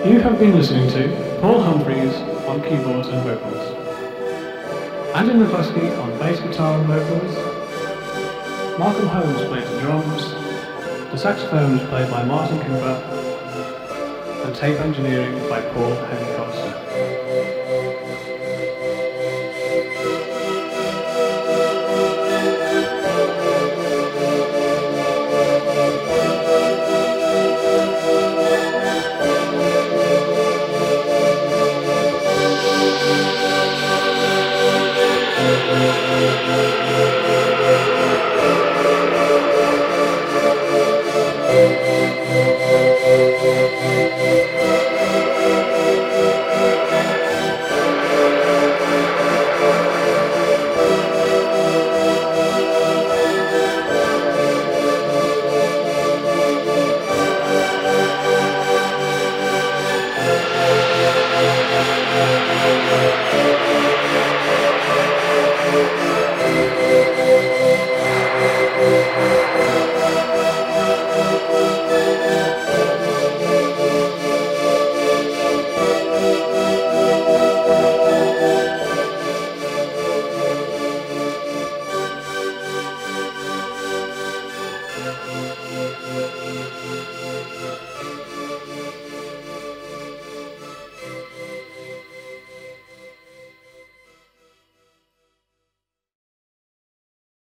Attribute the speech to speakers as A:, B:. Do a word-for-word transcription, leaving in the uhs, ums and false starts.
A: You have been listening to Paul Humphreys on keyboards and vocals, Andrew McCluskey on bass guitar and vocals, Malcolm Holmes played the drums, the saxophone was played by Martin Cooper, and tape engineering by Paul Henry Costa. Thank you.